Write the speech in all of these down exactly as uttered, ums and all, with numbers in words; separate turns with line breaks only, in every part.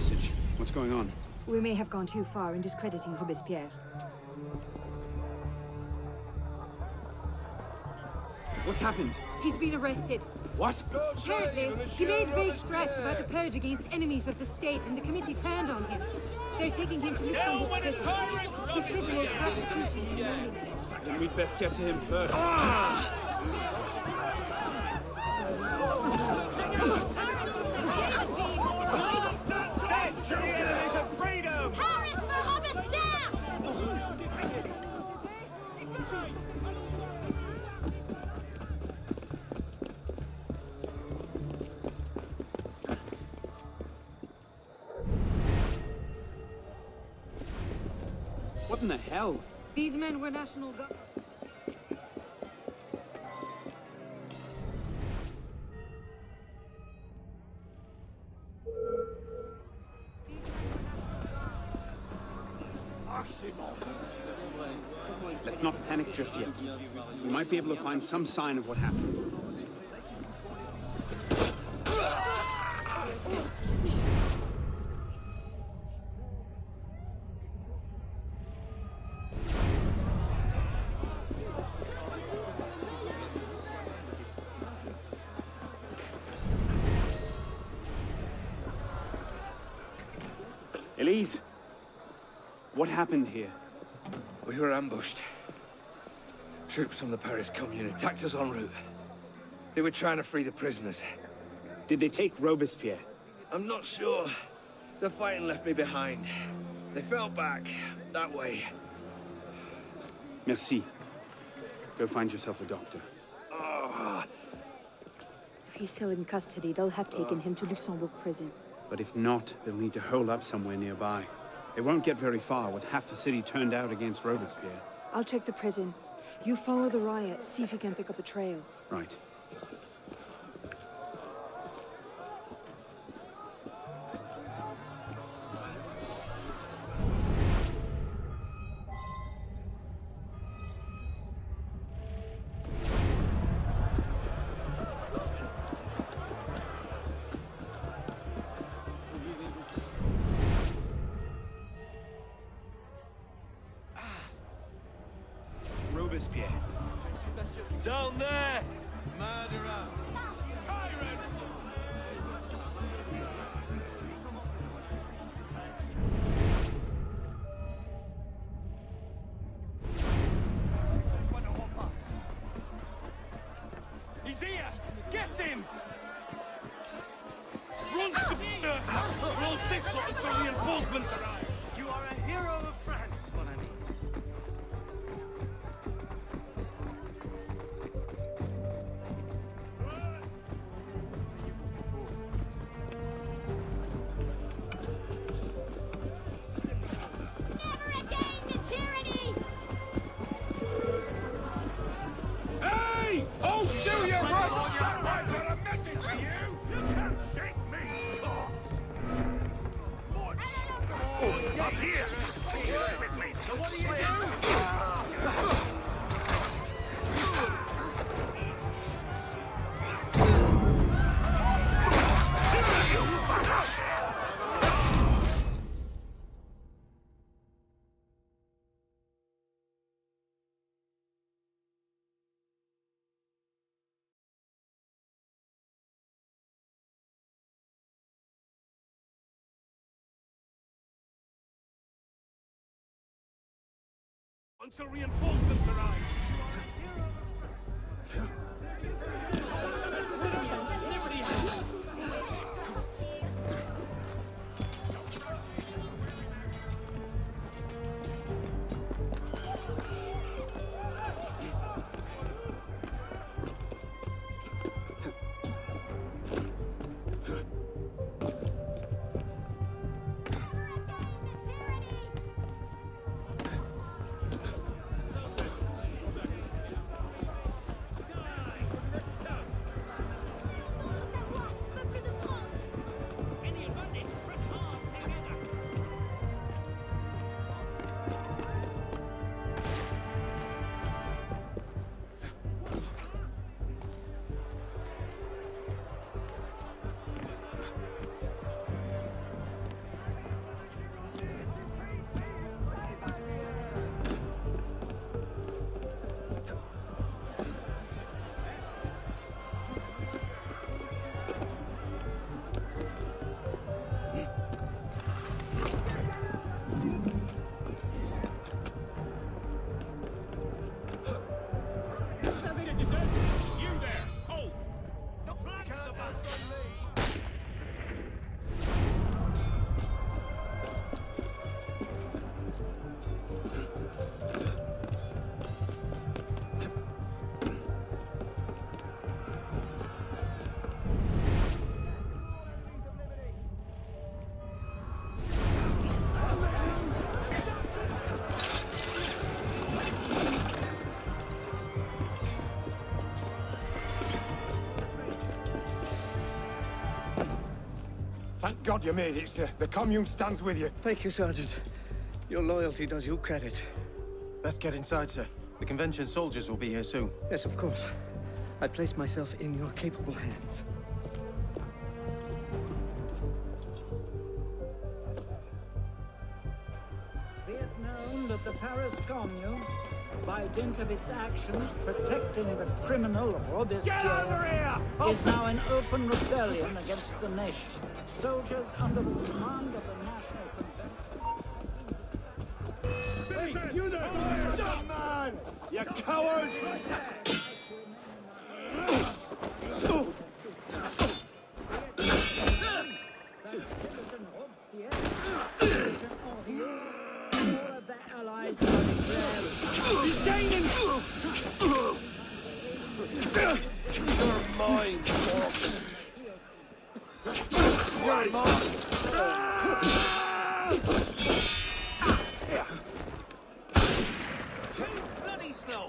message. What's going on?
We may have gone too far in discrediting Robespierre.
What's happened?
He's been arrested.
What?
Apparently, he made vague threats about a purge against enemies of the state, and the committee turned on him. They're taking him to Luxembourg prison. He's scheduled for execution in the morning.
Then we'd best get to him first.
Ah!
Death to the enemies of freedom!
Paris for Robespierre!
What in the hell?
These men were National Guard.
Let's not panic just yet. We might be able to find some sign of what happened. Élise, what happened here?
We were ambushed. Troops from the Paris Commune attacked us en route. They were trying to free the prisoners.
Did they take Robespierre?
I'm not sure. The fighting left me behind. They fell back, that way.
Merci. Go find yourself a doctor.
Oh.
If he's still in custody, they'll have taken him to Luxembourg prison.
But if not, they'll need to hole up somewhere nearby. They won't get very far with half the city turned out against Robespierre.
I'll check the prison. You follow the riot, see if you can pick up a trail.
Right. Robespierre.
Down there! Murderer! Tyrant! He's here! Get him! Run, Sabina! Roll this lot until reinforcements arrive! You are a hero of France, mon ami. Until reinforcements arrive.
Thank God you made it, sir. The commune stands with you.
Thank you, Sergeant. Your loyalty does you credit.
Let's get inside, sir. The convention soldiers will be here soon.
Yes, of course. I place myself in your capable hands.
Be it known that the Paris Commune, by dint of its actions protecting the criminal Robespierre, is now in open rebellion against the nation. Soldiers under the command of the National Convention...
Hey, you there! Stop, man! You coward!
Citizen Robespierre, Citizen Henriot, all of their allies are declared.
He's gaining! You're mine, dog. You're mine.
Bloody slow!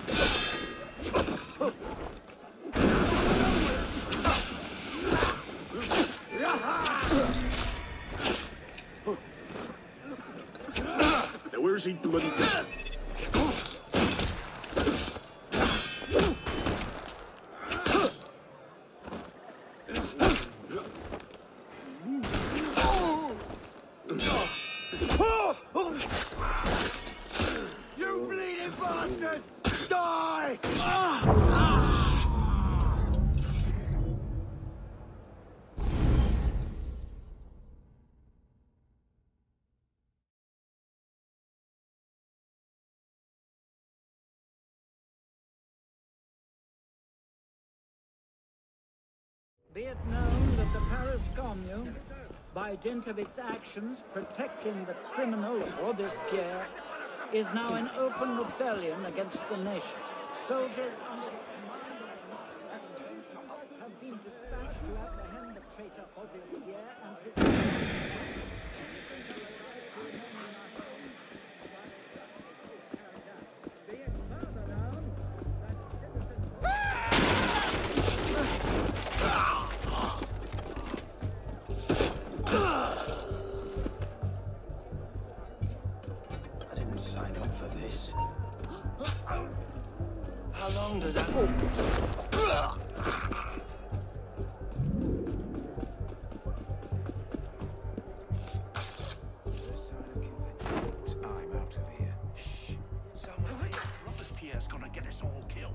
Now where's he bloody...
You bleeding bastard! Die!
Be it known that the Paris Commune, by dint of its actions protecting the criminal Robespierre, is now in open rebellion against the nation. Soldiers under the command of the National Convention have been dispatched to apprehend the traitor Robespierre and his... Be it further known that citizen...
I didn't sign up for this. How long does that...
I'm out of here.
Shh. Someone... Robespierre's gonna get us all killed.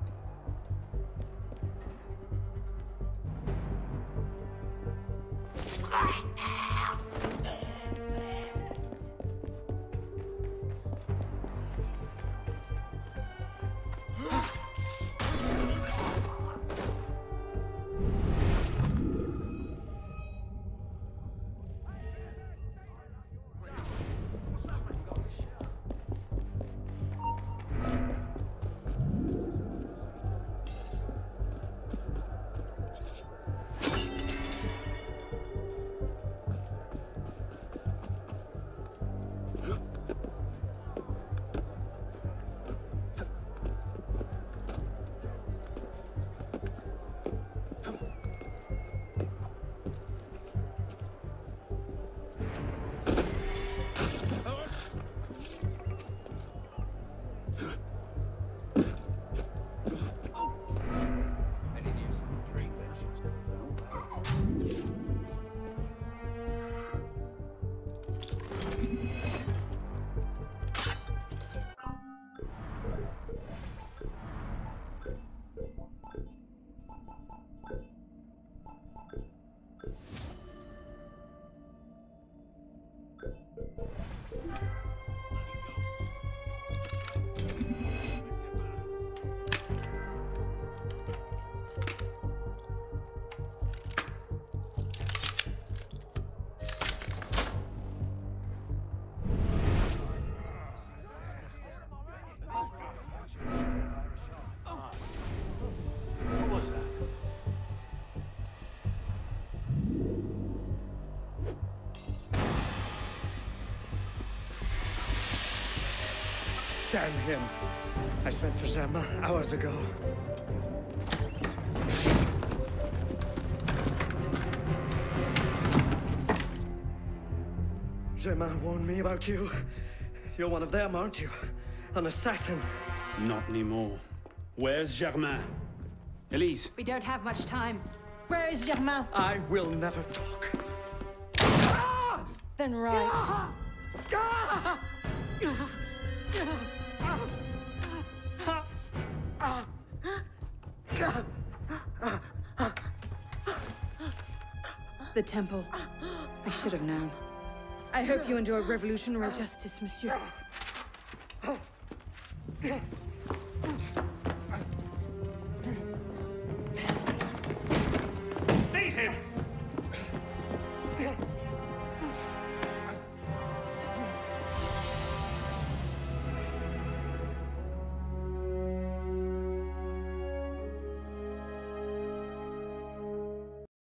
Damn him. I sent for them hours ago. Germain warned me about you. You're one of them, aren't you? An assassin.
Not anymore. Where's Germain? Élise.
We don't have much time. Where is Germain?
I will never talk.
Then right. The temple. I should have known. I hope you enjoy revolutionary justice, monsieur.